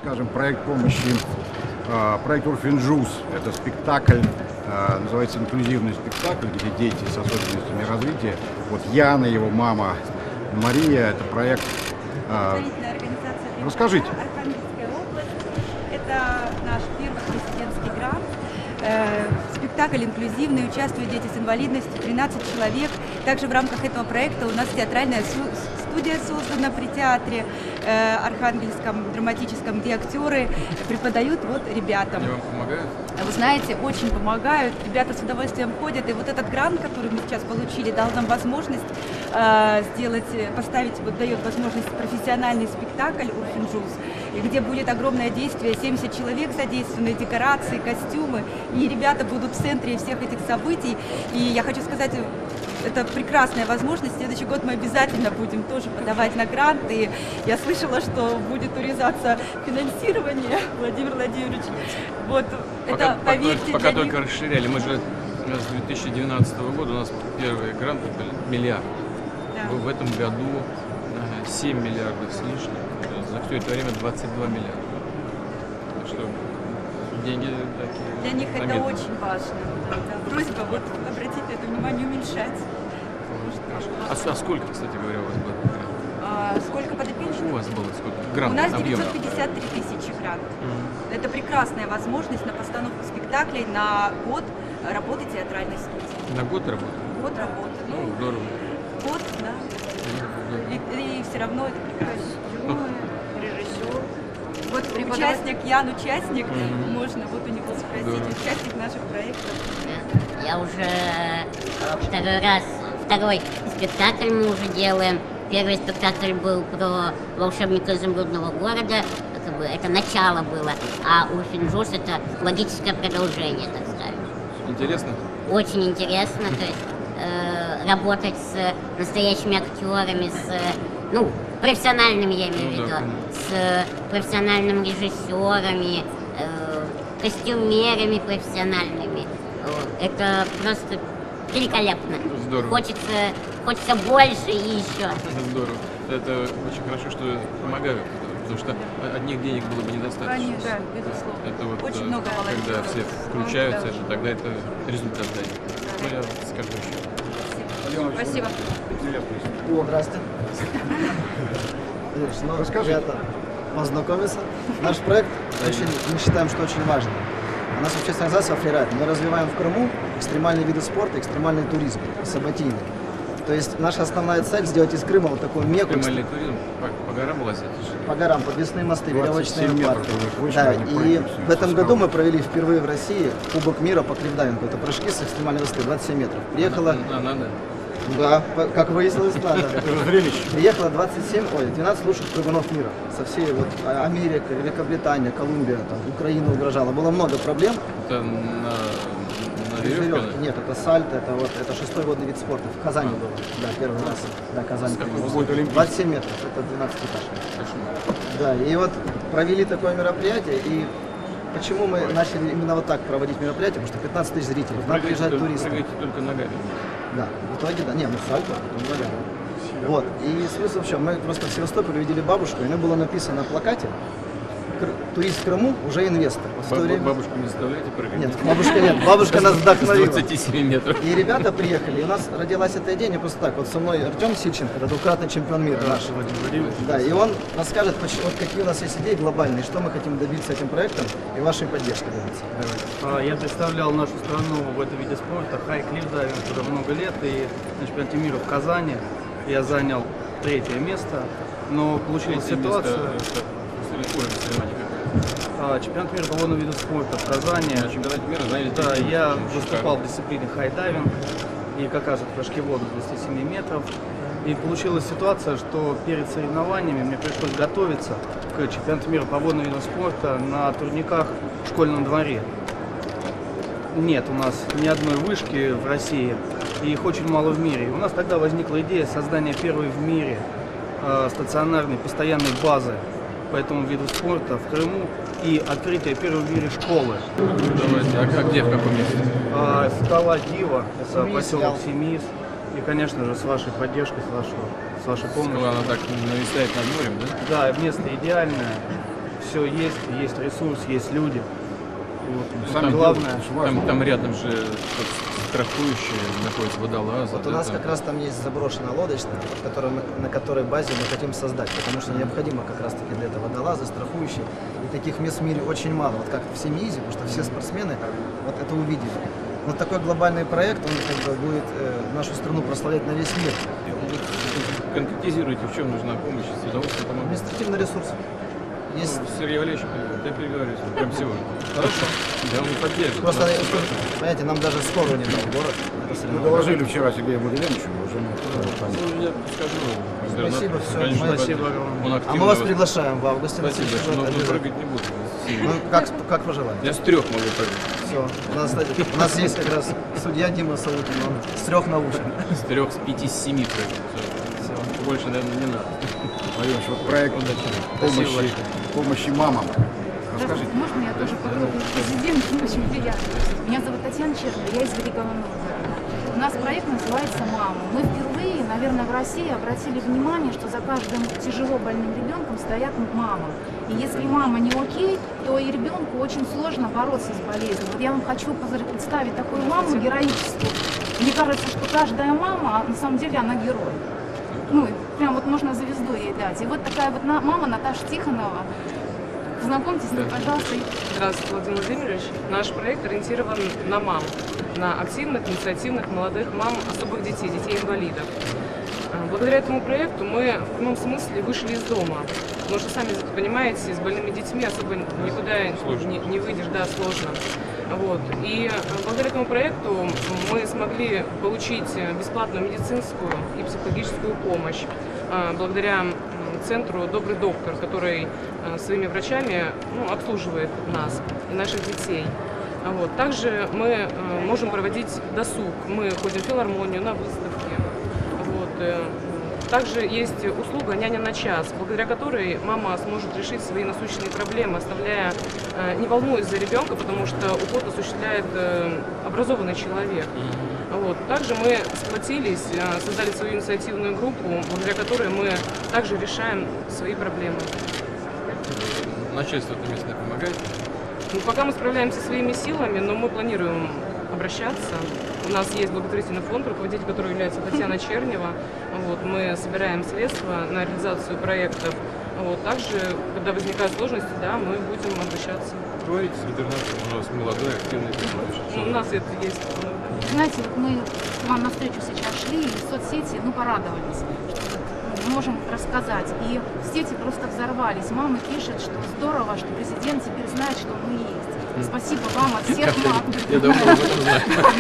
скажем, проект помощи, проект Orphan-Juice. Это спектакль, называется инклюзивный спектакль, где дети с особенностями развития. Вот Яна, его мама Мария, это проект. Расскажите. Архангельская область. Это наш первый президентский грант. Спектакль инклюзивный, участвуют дети с инвалидностью, 13 человек. Также в рамках этого проекта у нас театральная студия создана при театре Архангельском драматическом, где актеры преподают вот ребятам. Они вам помогают? Вы знаете, очень помогают. Ребята с удовольствием ходят. И вот этот грант, который мы сейчас получили, дал нам возможность поставить, вот дает возможность профессиональный спектакль Orphan-Juice, где будет огромное действие, 70 человек задействованы, декорации, костюмы. И ребята будут в центре всех этих событий. И я хочу сказать, это прекрасная возможность. В следующий год мы обязательно будем тоже подавать на грант. И я слышала, что будет урезаться финансирование, Владимир Владимирович. Вот это, поверьте, пока только расширяли. Мы же с 2012 года, у нас первые гранты были миллиард. Да. В этом году 7 миллиардов с лишним. За все это время 22 миллиарда. Так что деньги такие. Для них заметны. это очень важно. Да. Просьба вот обратить на это внимание, уменьшать. А сколько, кстати говоря, у вас было? Сколько подопечных? У вас было сколько? Грант, у нас объем. 953 тысячи грантов. Это прекрасная возможность на постановку спектаклей на год работы театральной студии. На год работы? Год работы. Ну, здорово. Год, да. И все равно это прекрасно. Режиссер. Вот участник, Ян участник, можно вот у него спросить, участник наших проектов. Я уже второй спектакль мы уже делаем. Первый спектакль был про волшебника изумрудного города, это начало было, а Orphan-Juice это логическое продолжение, так сказать. Интересно? Очень интересно, то есть работать с настоящими актерами, профессиональными, я имею в виду, с профессиональными режиссерами, костюмерами профессиональными. Это просто великолепно. Здорово. Хочется больше и еще. Здорово. Это очень хорошо, что помогают, потому что одних денег было бы недостаточно. Конечно, да, безусловно. Это вот, очень много волонтеров. когда все включаются, тогда это результат дает. Ну, я скажу еще. Спасибо. О, здрасте. Расскажи. Познакомиться. Наш проект мы считаем, что очень важный. У нас общественная организация «Фрирайд». Мы развиваем в Крыму экстремальные виды спорта, экстремальный туризм, событийный. То есть наша основная цель сделать из Крыма вот такую мекку. Экстремальный туризм по горам лазить? По горам, подвесные мосты, веревочные парки. Да, и в этом году мы провели впервые в России Кубок мира по клифдайвингу. Это прыжки с экстремальной высоты, 27 метров. Приехала... Надо. Да, как выяснилось, надо. Зрелище. Приехало 12 лучших прыгунов мира. Со всей Америка, Великобритания, Колумбия, Украина угрожала. Было много проблем. Это на веревке? Нет, это сальто, это 6-й водный вид спорта. В Казани было. Да, первый раз. Да, Казань. 27 метров, это 12 этаж. Да, и вот провели такое мероприятие, и почему мы начали именно вот так проводить мероприятие? Потому что 15 тысяч зрителей. Нам приезжают туристы. Прыгаете только ногами. Да, в итоге, да. Не, мы сальто, потом ногами. Вот, и смысл в чем? Мы просто в Севастополе увидели бабушку, и у нее было написано на плакате: турист в Крыму уже инвестор. Бабушку не заставляете прыгать? Нет, бабушка нет, бабушка нас вдохновила. 27 метров. И ребята приехали, и у нас родилась эта идея не просто так. Вот со мной Артем Сильченко, это двукратный чемпион мира наш. Да, и он расскажет, вот какие у нас есть идеи глобальные, что мы хотим добиться этим проектом и вашей поддержки добиться. Я представлял нашу страну в этом виде спорта, хай-клифф-дайвинг уже много лет, и на чемпионате мира в Казани я занял 3-е место, но получилась ситуация... Чемпионат мира по водному виду спорта в Казани. Чемпионат мира заняли. Да, я выступал в дисциплине хай-дайвинг и как раз прыжки в воду 27 метров. И получилась ситуация, что перед соревнованиями мне пришлось готовиться к чемпионату мира по водному виду спорта на турниках в школьном дворе. Нет у нас ни одной вышки в России, и их очень мало в мире. И у нас тогда возникла идея создания первой в мире стационарной постоянной базы по этому виду спорта в Крыму и открытие первой в мире школы. Давайте, где, в каком месте? Скала Дива, это поселок Семис. И, конечно же, с вашей поддержкой, с вашей помощью. Скала, она так нависает над морем, да? Да, место идеальное. все есть ресурс, есть люди. Вот. Сами Главное, Там рядом же страхующие находятся водолазы. Вот у нас как раз там есть заброшенная лодочная, на которой базе мы хотим создать, потому что необходимо как раз таки для этого водолазы, страхующие. И таких мест в мире очень мало, вот как в Семиизе, потому что все спортсмены вот это увидели. Вот такой глобальный проект, он как бы будет нашу страну прославлять на весь мир. Конкретизируйте, в чем нужна помощь, с удовольствием помогу. Административный ресурс. Есть. Сергей Валерьевич, я переговорюсь, прям сегодня. Хорошо. Да, он поддержит. Просто, понимаете, нам даже скоро не дал город. Мы доложили вчера Сергею Валерьевичу, уже мы там... Я скажу. Спасибо, все. Конечно, Спасибо огромное. А мы вас приглашаем в августе. на Спасибо, следующий но год обязательно. прыгать не буду. Ну, как пожелаете. Я с 3 могу прыгать. Все. У нас есть как раз судья Дима Саутин, он с 3 научен. С 3, с 5, с 7 прыгать. Все. Больше, наверное, не надо. Владимир, вот проект помощи мамам. Расскажите. Можно я тоже попробую? Президент, очень приятно. Меня зовут Татьяна Черная, я из Великого Новгорода. У нас проект называется «Мама». Мы впервые, наверное, в России обратили внимание, что за каждым тяжело больным ребенком стоят мама. И если мама не окей, то и ребенку очень сложно бороться с болезнью. Вот я вам хочу представить такую маму героическую. Мне кажется, что каждая мама, на самом деле, она герой. Ну, прям вот можно звезду ей дать. И вот такая вот мама Наташа Тихонова. Знакомьтесь, пожалуйста. Здравствуйте, Владимир Владимирович. Наш проект ориентирован на мам, на активных, инициативных, молодых мам, особых детей, детей-инвалидов. Благодаря этому проекту мы в прямом смысле вышли из дома. Потому что, сами понимаете, с больными детьми особо никуда не выйдешь, да, сложно. Вот. И благодаря этому проекту мы смогли получить бесплатную медицинскую и психологическую помощь. Благодаря центру «Добрый доктор», который своими врачами обслуживает нас и наших детей. Вот. Также мы можем проводить досуг. Мы ходим в филармонию, на выставки. Вот. Также есть услуга «Няня на час», благодаря которой мама сможет решить свои насущные проблемы, оставляя, не волнуясь за ребенка, потому что уход осуществляет образованный человек. Вот. Также мы сплотились, создали свою инициативную группу, благодаря которой мы также решаем свои проблемы. Начальство-то местное помогает? Ну, пока мы справляемся своими силами, но мы планируем обращаться. У нас есть благотворительный фонд, руководитель которого является Татьяна Чернева. Вот, мы собираем средства на реализацию проектов. Вот, также, когда возникают сложности, да, мы будем обращаться. Говорите с ветеринаром, у нас молодой, активный персонаж. У нас это есть. Знаете, вот мы к вам навстречу сейчас шли, и в соцсети, порадовались, что мы можем рассказать. И сети просто взорвались. Мама пишет, что здорово, что президент теперь знает, что мы есть. Спасибо вам от всех мам. Я давно об этом знаю.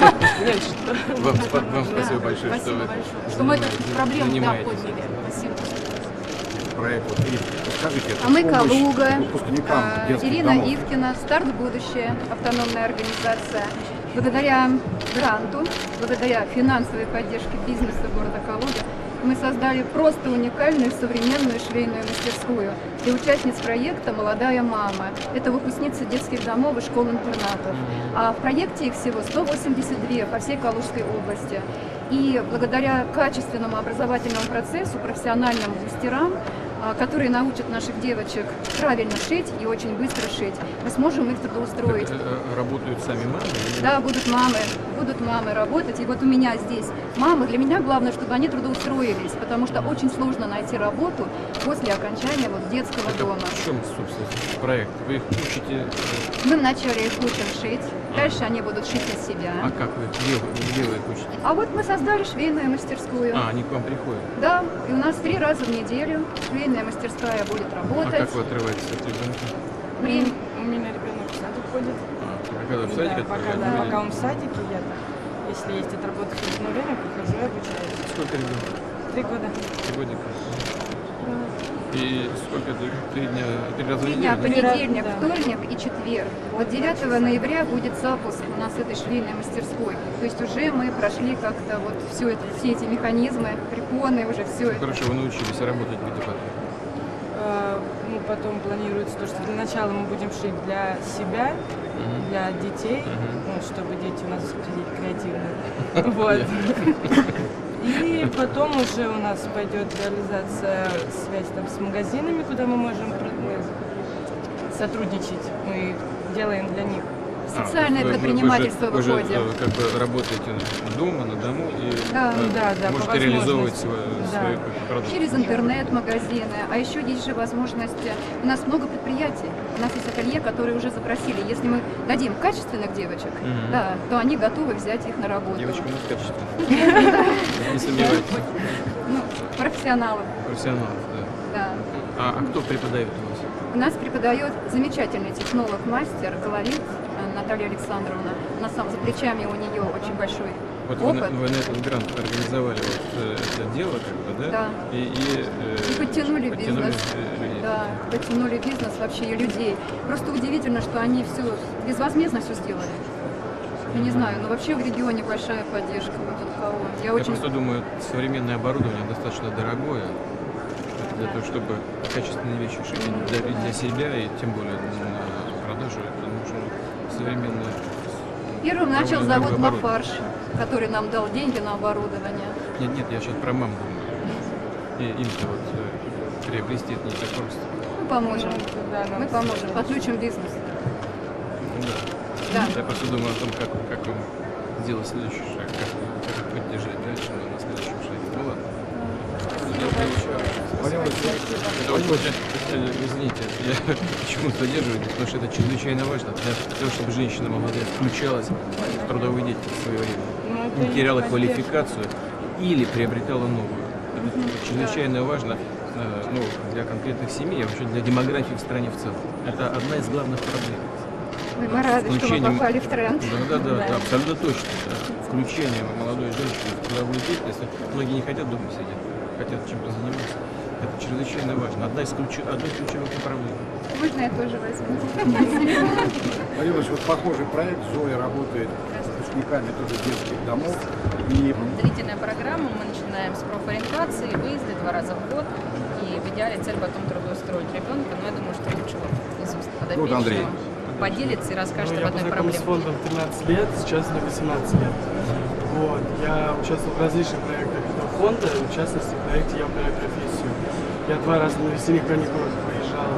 Вам спасибо большое, что мы эту проблему подняли. Спасибо. Проект, расскажите, это мы помощь Калуга, выпускникам детских Ирина домов. Ивкина, «Старт будущее», автономная организация. Благодаря гранту, благодаря финансовой поддержке бизнеса города Калуга мы создали просто уникальную современную швейную мастерскую для участниц проекта «Молодая мама». Это выпускницы детских домов и школ-интернатов. А в проекте их всего 182 по всей Калужской области. И благодаря качественному образовательному процессу, профессиональным мастерам, которые научат наших девочек правильно шить и очень быстро шить, мы сможем их трудоустроить. Работают сами мамы? Да, будут мамы работать. И вот у меня здесь мамы. Для меня главное, чтобы они трудоустроились, потому что очень сложно найти работу после окончания детского дома. В чем, собственно, проект? Вы их учите? Мы вначале их учим шить, дальше они будут шить на себя. А как вы где вы их учите? А вот мы создали швейную мастерскую. Они к вам приходят? Да, и у нас 3 раза в неделю швейная мастерская будет работать. А как вы отрываетесь от ребенка? У меня ребенок в садик ходит. А когда в садик Пока он в садике, если есть от работы в свободное время, прихожу и обучаюсь. Сколько ребенка? 3 года. 3 годика. И сколько это? 3 раза в 3 неделю? дня, понедельник, Да. вторник и четверг. Вот 9 ноября будет запуск у нас этой швейной мастерской. То есть уже мы прошли как-то все эти механизмы, препоны, уже все это. Хорошо, вы научились работать где-то потом? Потом планируется то, что для начала мы будем шить для себя, для детей, чтобы дети у нас дети креативные. Вот. И потом уже у нас пойдет реализация, связь с магазинами, куда мы можем сотрудничать. Мы делаем для них. Социальное предпринимательство вы же выходим. как бы работаете дома, на дому и Да. можете реализовывать свои продукты. Через интернет-магазины. А еще есть же возможность, у нас много предприятий. У нас есть ателье, которые уже запросили. Если мы дадим качественных девочек, да, то они готовы взять их на работу. Девочки у нас качественные. Не сомневайтесь. Ну, профессионалы. Профессионалов, да. Да. А кто преподает у вас? У нас преподает замечательный технолог-мастер, колорит Наталья Александровна. На самом за плечами у нее очень большой Вот опыт. вы на этот грант организовали это дело, как бы, да? Да. И подтянули бизнес. людей. Да, подтянули бизнес вообще и людей. Просто удивительно, что они все безвозмездно все сделали. Я не знаю, но вообще в регионе большая поддержка. Вот от кого. Я очень... просто думаю, современное оборудование достаточно дорогое для того, чтобы качественные вещи шить для себя и тем более на продажу. Это нужно современное. Первым начал Довольно завод дорогое «Мафарш», который нам дал деньги на оборудование. Нет, я сейчас про мам думаю. И им-то вот приобрести это не так просто. Мы поможем. Мы поможем, подключим бизнес. Да. Я просто думаю о том, как вам сделать следующий шаг, как поддержать дальше на следующем шаге. Ну ладно. Извините, я почему поддерживаю, потому что это чрезвычайно важно для того, чтобы женщина молодая включалась в трудовую деятельность в свое время, не теряла квалификацию или приобретала новую. Это чрезвычайно важно для конкретных семей, а вообще для демографии в стране в целом. Это одна из главных проблем. Мы рады, что мы попали в тренд. Да, абсолютно точно. Да. Включение молодой женщины в трудовую деятельность. Многие не хотят дома сидеть, хотят чем-то заниматься. Это чрезвычайно важно. Одно из ключевых направлений. Можно я тоже возьму? Мария Ильич, вот похожий проект Зоя работает с выпускниками тоже детских домов. И длительная программа. Мы начинаем с профориентации, выезды 2 раза в год. И в идеале цель потом трудоустроить ребенка. Но я думаю, что лучше из уст подопечного поделится и расскажет об одной проблеме. Я познакомился с фондом 13 лет, сейчас мне 18 лет. Вот. Я участвовал в различных проектах этого фонда, в частности в проекте «Я выбираю профессию». Я 2 раза на весенних каникулах поезжал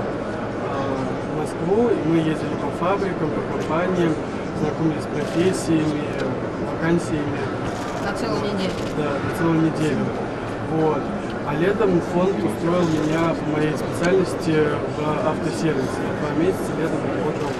в Москву, и мы ездили по фабрикам, по компаниям, знакомились с профессиями, вакансиями. На целую неделю? Да, на целую неделю. Вот. А летом фонд устроил меня по моей специальности в автосервисе. Я 2 месяца летом работал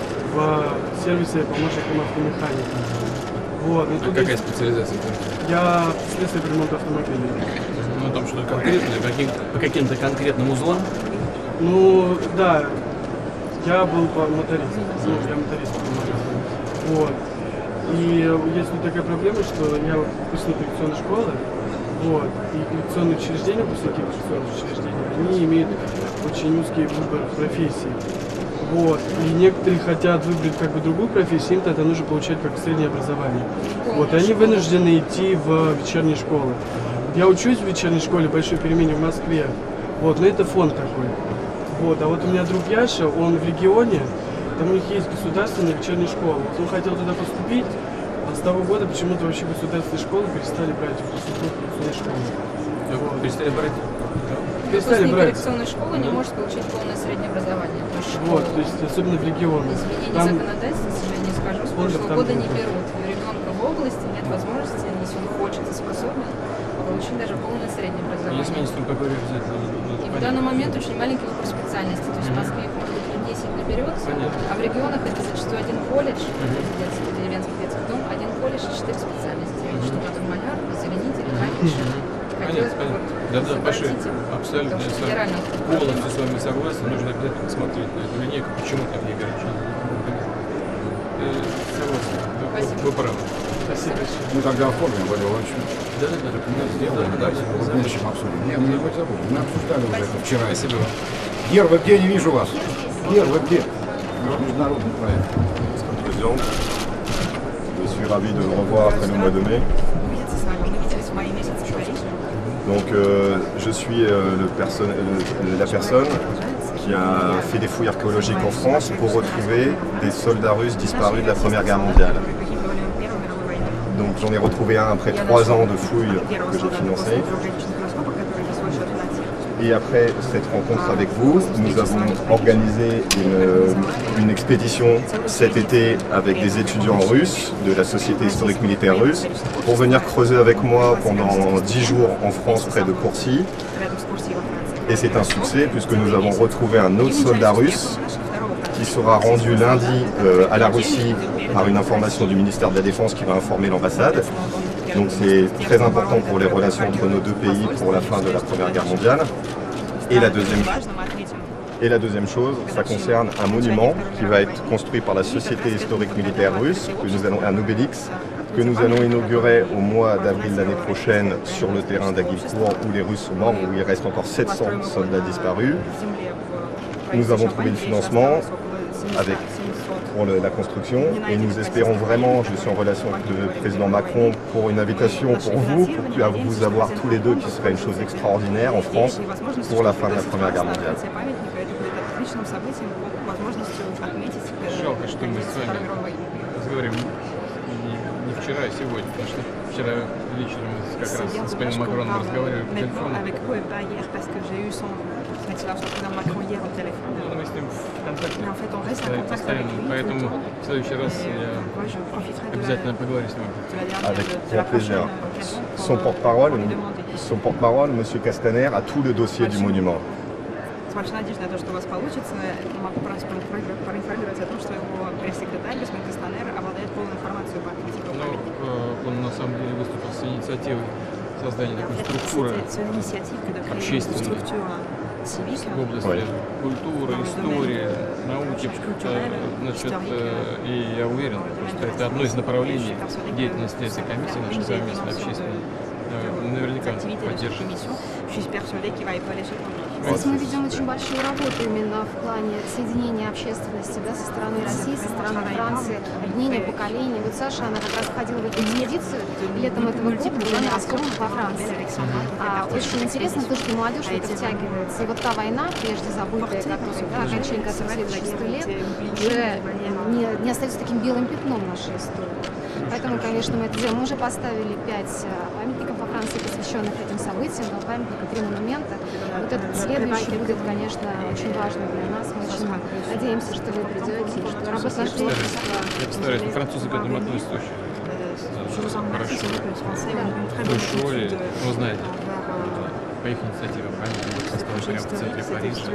в сервисе помощником автомеханика. Вот. Какая специализация? Я слесарь по ремонту автомобилей. Ну, там что-то конкретное, по каким-то конкретным узлам? Ну, да. Я был моторист. Я моторист помогал. Вот. И есть вот такая проблема, что я выпускник коррекционной школы. Вот. И коррекционные учреждения, выпускники коррекционных учреждений, они имеют очень узкий выбор профессий. Вот. И некоторые хотят выбрать как бы другую профессию, им тогда нужно получать как среднее образование. Вот. И они вынуждены идти в вечерние школы. Я учусь в вечерней школе «Большой перемене» в Москве. Вот. Но это фонд такой. Вот. А вот у меня друг Яша, он в регионе, там у них есть государственная вечерняя школа. Вот он хотел туда поступить, а с того года почему-то вообще государственные школы перестали брать выпускников коррекционной школы. Вот. Перестали брать? Перестали брать. Коррекционной школы не может получить полное среднее образование. То есть вот, то есть особенно в регионах. Изменение законодательства, к сожалению, скажу, с прошлого года не берут. У ребенка в области нет возможности, если он хочет и способен, получить даже полное среднее образование. Если министром какой обязательно? И в данный момент очень маленький выбор специальностей. То есть в Москве их может быть 10 наберется, а в регионах это зачастую один колледж, деревенский детский дом, один колледж и 4 специальности. Что-то маляр, озеленитель, камень. Понятно. Да, Паша, абсолютно полностью с вами согласен. Нужно обязательно посмотреть на эту линейку. Почему так не ограничено? Согласен. Вы правы. Спасибо. Мы тогда оформим, Валерий Иванович. Да. В будущем обсудим. Нет, мы не забудем. Мы обсуждали уже это вчера. Спасибо. Гер, вы где? Не вижу вас. Гер, вы где? Международный проект. Je suis ravi de vous revoir après le mois de mai. Donc je suis la personne qui a fait des fouilles archéologiques en France pour retrouver des soldats russes disparus de la Première Guerre mondiale. Donc j'en ai retrouvé un après 3 ans de fouilles que j'ai financées. Et après cette rencontre avec vous, nous avons organisé une expédition cet été avec des étudiants russes de la Société historique militaire russe pour venir creuser avec moi pendant 10 jours en France près de Courcy. Et c'est un succès puisque nous avons retrouvé un autre soldat russe qui sera rendu lundi à la Russie par une information du ministère de la Défense qui va informer l'ambassade. Donc c'est très important pour les relations entre nos deux pays pour la fin de la Première Guerre mondiale. Et la deuxième chose, ça concerne un monument qui va être construit par la Société historique militaire russe, un obélix, que nous allons inaugurer au mois d'avril l'année prochaine sur le terrain d'Agilcourt où les Russes sont morts, où il reste encore 700 soldats disparus. Nous avons trouvé le financement pour la construction et nous espérons vraiment, je suis en relation avec le président Macron pour une invitation pour vous avoir tous les deux qui serait une chose extraordinaire en France pour la fin de la Première Guerre mondiale. Жалко, что мы с вами разговариваем не вчера, а сегодня, потому что вчера вечером мы как раз с господином Макроном разговаривали по телефону. Мы с ним в контакте постоянно, поэтому в следующий раз я обязательно поговорю с ним. Avec grand plaisir. Son porte-parole, M. Castaner, a tout le dossier du monument. С большой надеждой на то, что у вас получится, могу проинформировать о том, что его пресс-секретарь, господин Кастанер, обладает полной информацией об архитектуре памятника. Он на самом деле выступил с инициативой создания такой структуры общественной в области культуры, истории, науки. Значит, и я уверен, что это одно из направлений деятельности этой комиссии, нашей совместной общественной, наверняка поддержит. Здесь мы ведем очень большую работу именно в плане соединения общественности, да, со стороны России, со стороны Франции, объединения поколений. Вот Саша, она как раз ходила в эту экспедицию, летом этого года была на раскопках во Франции. Очень интересно то, что молодежь в это втягивается. И вот та война, прежде забытая, окончание которой 76 лет, уже не остается таким белым пятном нашей истории. Поэтому, конечно, мы это делаем. Мы уже поставили 5 памятников во Франции, посвященных этим событиям, 2 памятника, 3 монумента. Вот этот следующий будет, конечно, очень важным для нас. Мы очень надеемся, что вы придете, что работа нашего общества. Я постараюсь, французы к этому относятся очень хорошо. В той школе, вы знаете, по их инициативе памятник составлен прямо в центре Парижа.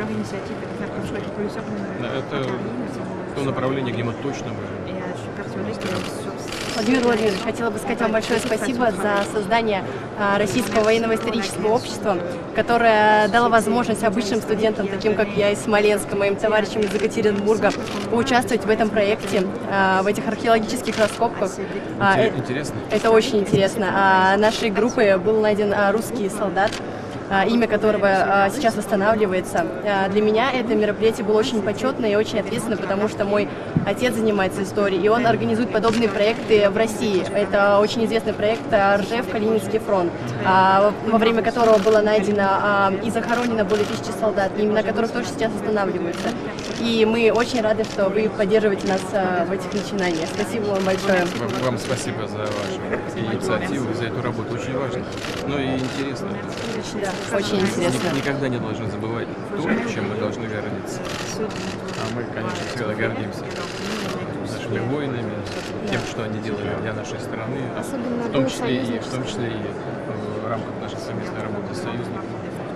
Это то направление, где мы точно будем. Владимир Владимирович, хотела бы сказать вам большое спасибо за создание Российского военного исторического общества, которое дало возможность обычным студентам, таким как я из Смоленска, моим товарищам из Екатеринбурга, поучаствовать в этом проекте, в этих археологических раскопках. Интересно. Это очень интересно. Нашей группой был найден русский солдат, имя которого сейчас восстанавливается. Для меня это мероприятие было очень почетное и очень ответственно, потому что мой отец занимается историей, и он организует подобные проекты в России. Это очень известный проект «Ржев. Калининский фронт», во время которого было найдено и захоронено более 1000 солдат, имена которых тоже сейчас восстанавливаются. И мы очень рады, что вы поддерживаете нас в этих начинаниях. Спасибо вам большое. Вам спасибо за вашу инициативу, за эту работу. Очень важно, но и интересно. Да, очень интересно. Никогда не должны забывать то, чем мы должны гордиться. А мы, конечно, всегда гордимся нашими воинами, тем, что они делали для нашей страны, в том числе и в рамках нашей совместной работы с союзниками.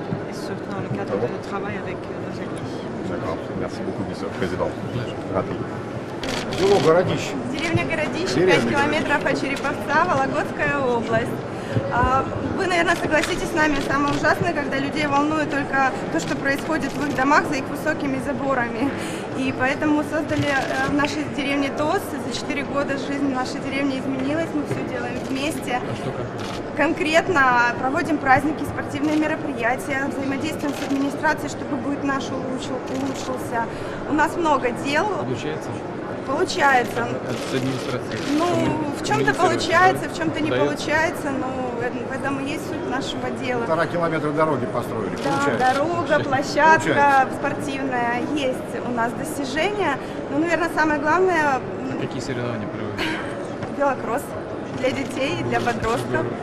Merci beaucoup, Monsieur le Président. Село Городище. Деревня Городище, 5 километров от Череповца, Вологодская область. Вы, наверное, согласитесь с нами, самое ужасное, когда людей волнует только то, что происходит в их домах за их высокими заборами. И поэтому создали в нашей деревне ТОС. За 4 года жизнь нашей деревни изменилась, мы все делаем вместе. Конкретно проводим праздники, спортивные мероприятия, взаимодействуем с администрацией, чтобы быт наш улучшился. У нас много дел. Получается? Получается. С администрацией? Ну, в чем-то получается, в чем-то не получается, но в этом и есть суть нашего дела. 1,5 километра дороги построили, да, получается. Дорога, площадка спортивная, есть у нас достижения. Ну, наверное, самое главное... Какие соревнования проводят? Велокросс для детей, для подростков.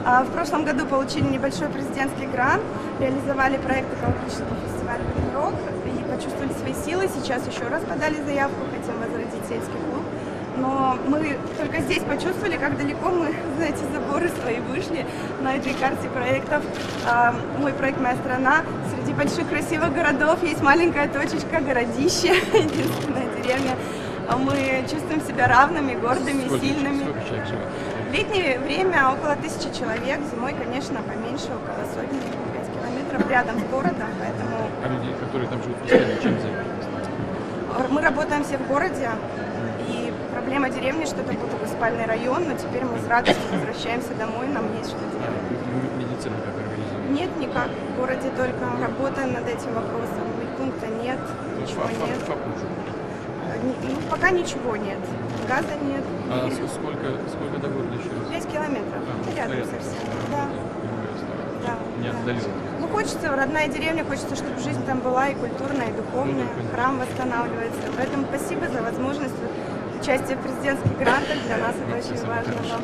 В прошлом году получили небольшой президентский грант, реализовали проект экологического фестиваля «Рок» и почувствовали свои силы. Сейчас еще раз подали заявку, хотим возродить сельский клуб. Но мы только здесь почувствовали, как далеко мы за эти заборы свои вышли на этой карте проектов. Мой проект «Моя страна». Среди больших красивых городов есть маленькая точечка, городище, единственная деревня. Мы чувствуем себя равными, гордыми, сильными. Сколько человек живет? В летнее время около 1000 человек, зимой, конечно, поменьше, около сотни, 5 километров рядом с городом, поэтому... А люди, которые там живут постоянно, чем занимаются? Мы работаем все в городе, и проблема деревни, что это был такой спальный район, но теперь мы с радостью возвращаемся домой, нам есть что делать. Медицина как организуется? Нет, никак. В городе только работаем над этим вопросом. Медпункта нет, ничего нет. Ну, пока ничего нет. Газа нет. А сколько до города еще? 5 километров. Рядом совсем. Да. Не отдаленно. Ну, хочется, родная деревня, хочется, чтобы жизнь там была и культурная, и духовная. Храм восстанавливается. Поэтому спасибо за возможность участия в президентских грантах. Для нас это очень важно. Вам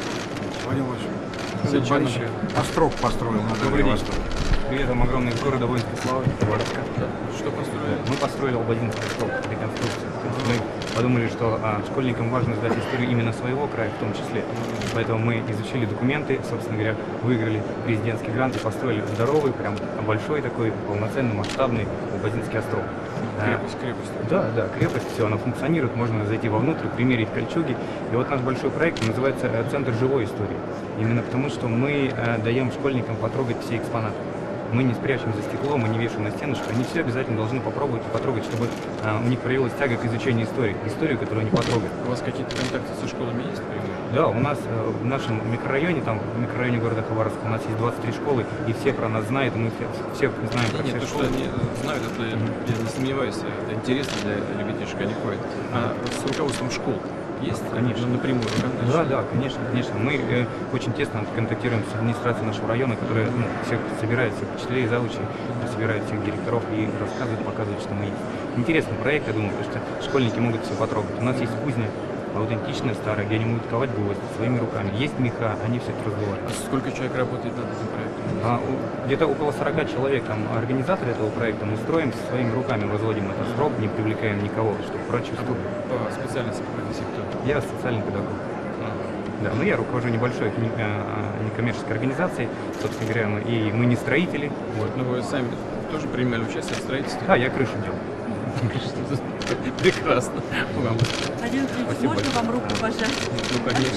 спасибо. Острог построил на Дальнем Востоке. Привет, огромный из города Воинской Славы, Хабаровска. Что построили? Мы построили Албазинский острог, реконструкцию. Мы подумали, что школьникам важно знать историю именно своего края в том числе. Поэтому мы изучили документы, собственно говоря, выиграли президентский грант и построили здоровый, прям большой такой, полноценный, масштабный Албазинский острог. Крепость. Да, крепость, все, она функционирует, можно зайти вовнутрь, примерить кольчуги. И вот наш большой проект называется «Центр живой истории». Именно потому, что мы даем школьникам потрогать все экспонаты. Мы не спрячем за стекло, мы не вешаем на стену, что они все обязательно должны попробовать и потрогать, чтобы у них проявилась тяга к изучению историю, которую они потрогают. У вас какие-то контакты со школами есть? Да, у нас в нашем микрорайоне, там в микрорайоне города Хабаровска, у нас есть 23 школы, и все про нас знают, и мы все знаем про все школы. Что они знают, это я не сомневаюсь, это интересно для любителей школьников. А с руководством школ есть? Конечно. Напрямую? Да, конечно. Мы очень тесно контактируем с администрацией нашего района, которая всех собирает, всех учителей, завучей, собирает всех директоров и рассказывает, показывает, что мы есть. Интересный проект, я думаю, потому что школьники могут все потрогать. У нас есть кузня, аутентичная, старая, где они могут ковать гвозди своими руками. Есть меха, они все это раздувают. А сколько человек работает над этим проектом? Где-то около 40 человек, там, организаторы этого проекта. Мы строим своими руками, возводим этот срок, не привлекаем никого, чтобы прочувствовать. По специальности профессии кто? Я социальный педагог. Да, но я руковожу небольшой некоммерческой организацией, собственно говоря, и мы не строители. Вот. Но вы сами тоже принимали участие в строительстве? Да, я крышу делал. Прекрасно. Владимир Ильич, можно вам руку пожать? Ну, конечно.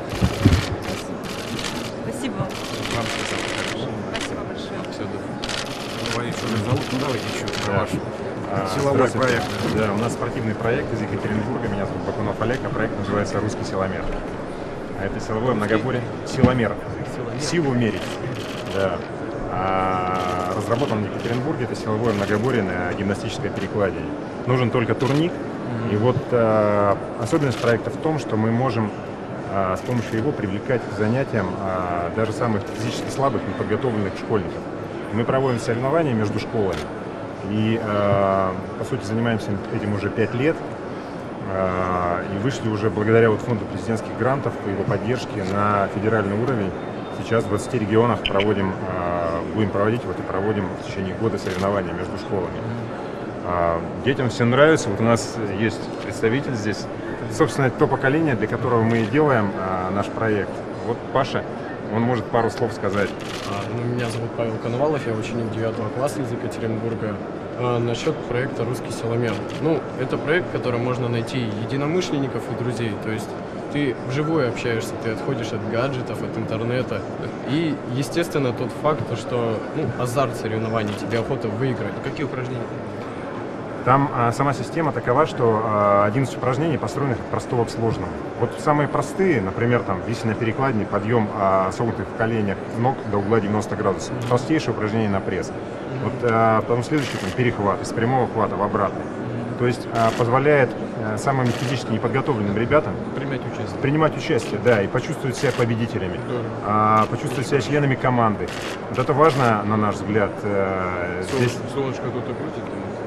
Спасибо. Вам спасибо. Спасибо большое. Все, Говорить, что меня зовут, ну давайте еще про ваш силовой проект. Да, у нас спортивный проект из Екатеринбурга, меня зовут Бакунов Олег, а проект называется «Русский силомер». А это силовое многоборье. Силомер. Силу мерить. Да. Разработан в Екатеринбурге, это силовое многоборье на гимнастической перекладине. Нужен только турник. И вот особенность проекта в том, что мы можем с помощью его привлекать к занятиям даже самых физически слабых, неподготовленных школьников. Мы проводим соревнования между школами и, по сути, занимаемся этим уже 5 лет. И вышли уже благодаря фонду президентских грантов по его поддержке на федеральный уровень. Сейчас в 20 регионах будем проводить и проводим в течение года соревнования между школами. Детям все нравится. Вот у нас есть представитель здесь. Собственно, это то поколение, для которого мы делаем наш проект. Вот Паша, он может пару слов сказать. Меня зовут Павел Коновалов, я ученик 9 класса из Екатеринбурга. Насчет проекта «Русский силомер». Это проект, в котором можно найти единомышленников и друзей. То есть ты вживую общаешься, ты отходишь от гаджетов, от интернета. И, естественно, тот факт, что азарт соревнований, тебе охота выиграть. Какие упражнения? Там сама система такова, что 11 упражнений построены от простого к сложному. Вот самые простые, например, виси на перекладине, подъем согнутых в коленях ног до угла 90 градусов. Простейшее упражнение на пресс. Потом следующий перехват из прямого хвата в обратный. То есть позволяет самым физически неподготовленным ребятам принимать участие, да, и почувствовать себя победителями, почувствовать себя членами команды. Вот это важно, на наш взгляд. Солнышко кто-то крутит?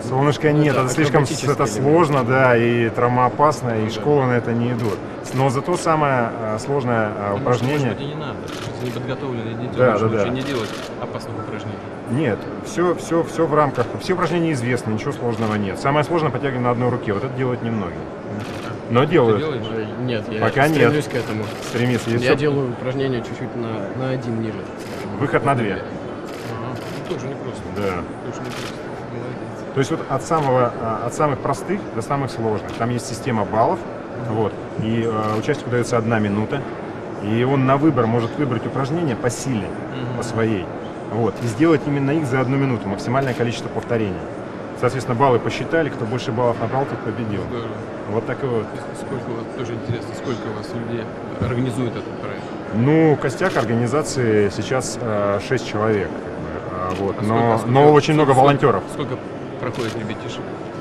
Солнышко нет, это слишком сложно, да, и травмоопасно, и школы на это не идут. Но зато самое сложное упражнение... Может быть, и не надо. Если неподготовленные дети, лучше не делать опасных упражнений. Нет, все в рамках, все упражнения известны, ничего сложного нет. Самое сложное подтягивать на одной руке, вот это делают немногие. Но делают. Нет, я пока стремлюсь к этому. Стремиться. Я делаю упражнения чуть-чуть на один ниже. Выход на 2. Ну, тоже непросто. Да. Тоже непросто. Молодец. То есть вот от самых простых до самых сложных. Там есть система баллов, вот, и участнику дается 1 минута, и он на выбор может выбрать упражнения по силе, по своей, вот, и сделать именно их за 1 минуту, максимальное количество повторений. Соответственно, баллы посчитали, кто больше баллов набрал, тот победил. Здорово. Вот так и вот. Сколько у вас, тоже интересно, сколько у вас людей организует этот проект? Ну, костяк организации сейчас 6 человек, вот, но очень много волонтеров. Сколько проходит ребятишек?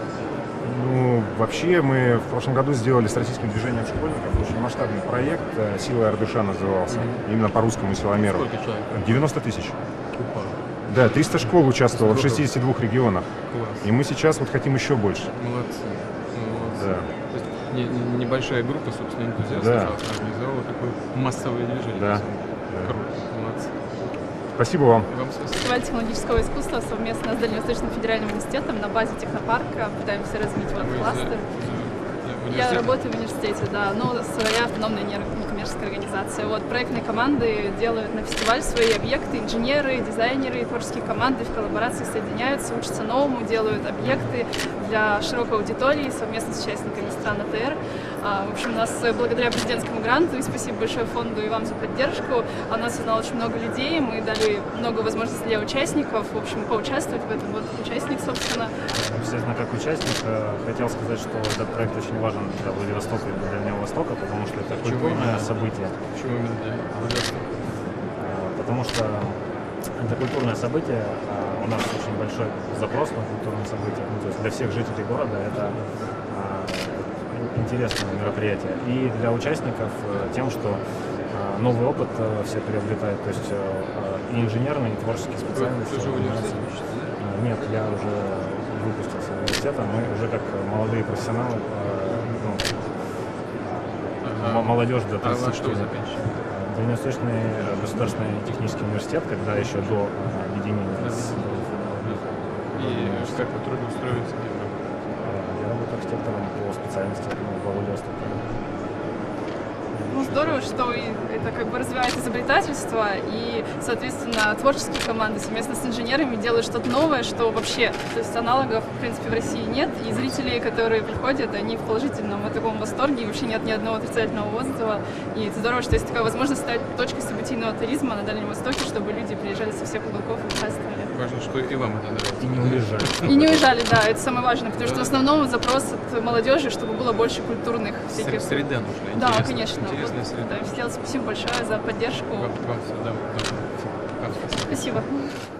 Ну, вообще мы в прошлом году сделали с российским движением школьников очень масштабный проект, «Сила Ирдыша» назывался, именно по русскому силомеру. Сколько человек? 90 тысяч. Упа. Да, 300 школ участвовало в 62 регионах. Класс. И мы сейчас вот хотим еще больше. Молодцы. Молодцы. Да. То есть небольшая группа, собственно, энтузиастов организовала такое массовое движение. Да. Круто. Молодцы. Спасибо вам. Фестиваль технологического искусства совместно с Дальневосточным федеральным университетом на базе технопарка пытаемся развить кластер. Я работаю в университете, да, но своя автономная некоммерческая организация. Вот, проектные команды делают на фестиваль свои объекты, инженеры, дизайнеры, творческие команды в коллаборации соединяются, учатся новому, делают объекты для широкой аудитории совместно с участниками стран АТР. В общем, у нас благодаря президентскому гранту, и спасибо большое фонду и вам за поддержку, у нас узнало очень много людей, мы дали много возможностей для участников, в общем, поучаствовать в этом. Вот участник, собственно. Естественно, как участник, хотел сказать, что этот проект очень важен для Владивостока и для Дальнего Востока, потому что это культурное событие. Почему именно для Владивостока? Потому что это культурное событие, у нас очень большой запрос на культурные события, ну, то есть для всех жителей города это интересное мероприятие. И для участников тем, что новый опыт все приобретают, то есть и инженерные, и творческие специальности. Нет, я уже выпустился из университета, мы уже как молодые профессионалы, молодежь до 30 лет. Дальневосточный государственный технический университет, когда еще до объединения с... И как вы трудоустроиться? Я работаю архитектором по специальности во Владивостоке. Ну, здорово, что это как бы развивает изобретательство, и, соответственно, творческие команды совместно с инженерами делают что-то новое, что вообще, то есть аналогов, в принципе, в России нет, и зрители, которые приходят, они в положительном таком восторге, и вообще нет ни одного отрицательного отзыва, и это здорово, что есть такая возможность стать точкой событийного туризма на Дальнем Востоке, чтобы люди приезжали со всех уголков и участвовали. Важно, что и вам это нравится. И не уезжали. И не уезжали, да, это самое важное, потому что в основном запрос от молодежи, чтобы было больше культурных всяких... Среда нужна. Да, конечно. Интересная среда. Да, спасибо большое за поддержку. Вам всегда. Спасибо.